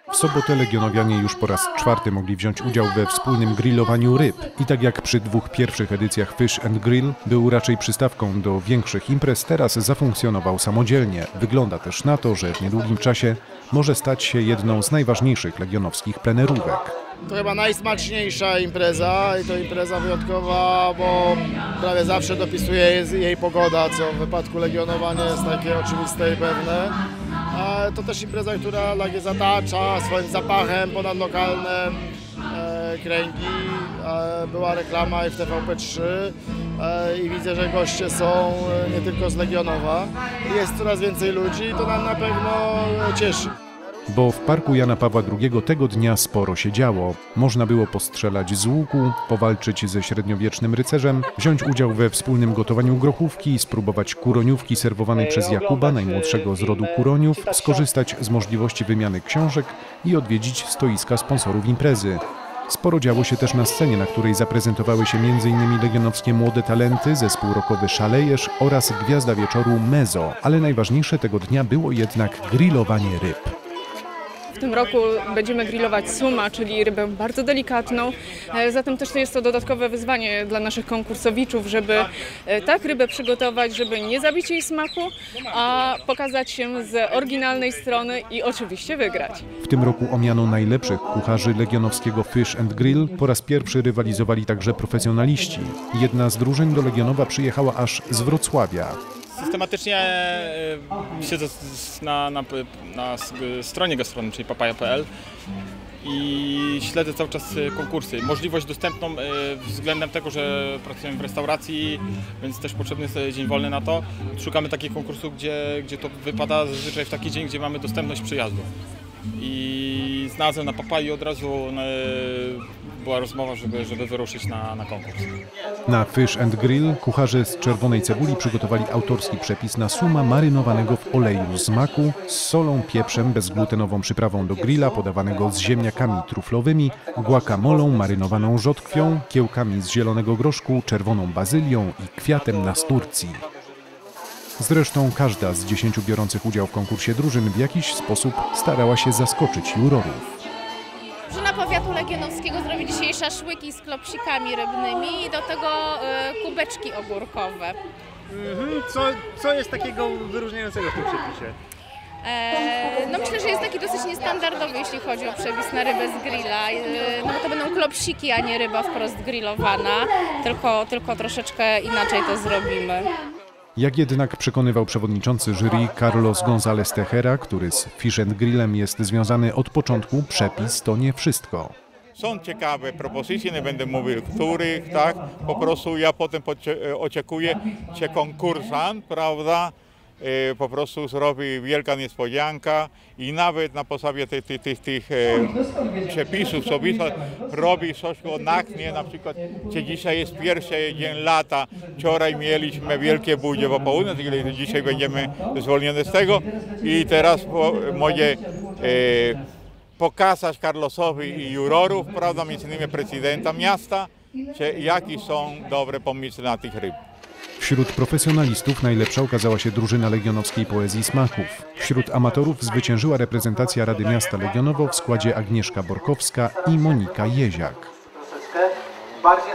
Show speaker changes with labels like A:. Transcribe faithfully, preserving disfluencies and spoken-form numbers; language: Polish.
A: W sobotę legionowianie już po raz czwarty mogli wziąć udział we wspólnym grillowaniu ryb. I tak jak przy dwóch pierwszych edycjach Fish and Grill był raczej przystawką do większych imprez, teraz zafunkcjonował samodzielnie. Wygląda też na to, że w niedługim czasie może stać się jedną z najważniejszych legionowskich plenerówek.
B: To chyba najsmaczniejsza impreza i to impreza wyjątkowa, bo prawie zawsze dopisuje jej pogoda, co w wypadku Legionowa nie jest takie oczywiste i pewne. A to też impreza, która Legię zatacza swoim zapachem ponad lokalne e, kręgi. E, była reklama i w T V P trzy e, i widzę, że goście są nie tylko z Legionowa. Jest coraz więcej ludzi i to nam na pewno cieszy.
A: Bo w parku Jana Pawła drugiego tego dnia sporo się działo. Można było postrzelać z łuku, powalczyć ze średniowiecznym rycerzem, wziąć udział we wspólnym gotowaniu grochówki, spróbować kuroniówki serwowanej przez Jakuba, najmłodszego z rodu kuroniów, skorzystać z możliwości wymiany książek i odwiedzić stoiska sponsorów imprezy. Sporo działo się też na scenie, na której zaprezentowały się między innymi legionowskie młode talenty, zespół rockowy Szalejesz oraz gwiazda wieczoru Mezo. Ale najważniejsze tego dnia było jednak grillowanie ryb.
C: W tym roku będziemy grillować suma, czyli rybę bardzo delikatną, zatem też jest to dodatkowe wyzwanie dla naszych konkursowiczów, żeby tak rybę przygotować, żeby nie zabić jej smaku, a pokazać się z oryginalnej strony i oczywiście wygrać.
A: W tym roku o miano najlepszych kucharzy legionowskiego Fish and Grill po raz pierwszy rywalizowali także profesjonaliści. Jedna z drużyn do Legionowa przyjechała aż z Wrocławia.
D: Systematycznie siedzę na, na, na stronie gastronomicznej papaja kropka p l i śledzę cały czas konkursy. Możliwość dostępną względem tego, że pracujemy w restauracji, więc też potrzebny jest dzień wolny na to. Szukamy takich konkursów, gdzie, gdzie to wypada zazwyczaj w taki dzień, gdzie mamy dostępność przyjazdu. I znalazłem na Papai od razu była rozmowa, żeby, żeby wyruszyć na, na konkurs.
A: Na Fish and Grill kucharze z czerwonej cebuli przygotowali autorski przepis na suma marynowanego w oleju z maku, z solą, pieprzem, bezglutenową przyprawą do grilla podawanego z ziemniakami truflowymi, guacamolą marynowaną rzodkwią, kiełkami z zielonego groszku, czerwoną bazylią i kwiatem nasturcji. Zresztą każda z dziesięciu biorących udział w konkursie drużyn w jakiś sposób starała się zaskoczyć jurorów.
E: Drużyna powiatu legionowskiego zrobi dzisiaj szaszłyki z klopsikami rybnymi i do tego y, kubeczki ogórkowe.
F: Mhm. Co, co jest takiego wyróżniającego w tym przepisie?
E: E, no myślę, że jest taki dosyć niestandardowy, jeśli chodzi o przepis na rybę z grilla. E, no bo to będą klopsiki, a nie ryba wprost grillowana, tylko, tylko troszeczkę inaczej to zrobimy.
A: Jak jednak przekonywał przewodniczący jury Carlos González Tejera, który z Fish and Grillem jest związany od początku, przepis to nie wszystko.
G: Są ciekawe propozycje, nie będę mówił których, tak? Po prostu ja potem oczekuję, że konkursant, prawda, po prostu zrobi wielka niespodzianka i nawet na podstawie tych, tych, tych, tych przepisów sobie robi coś odnachnie, na przykład, że dzisiaj jest pierwszy dzień lata, wczoraj mieliśmy wielkie budzie po południu, dzisiaj będziemy zwolnieni z tego i teraz mogę e, pokazać Carlosowi i jurorów, prawda, między innymi prezydenta miasta, że jakie są dobre pomysły na tych ryb.
A: Wśród profesjonalistów najlepsza okazała się drużyna legionowskiej poezji smaków. Wśród amatorów zwyciężyła reprezentacja Rady Miasta Legionowo w składzie Agnieszka Borkowska i Monika Jeziak.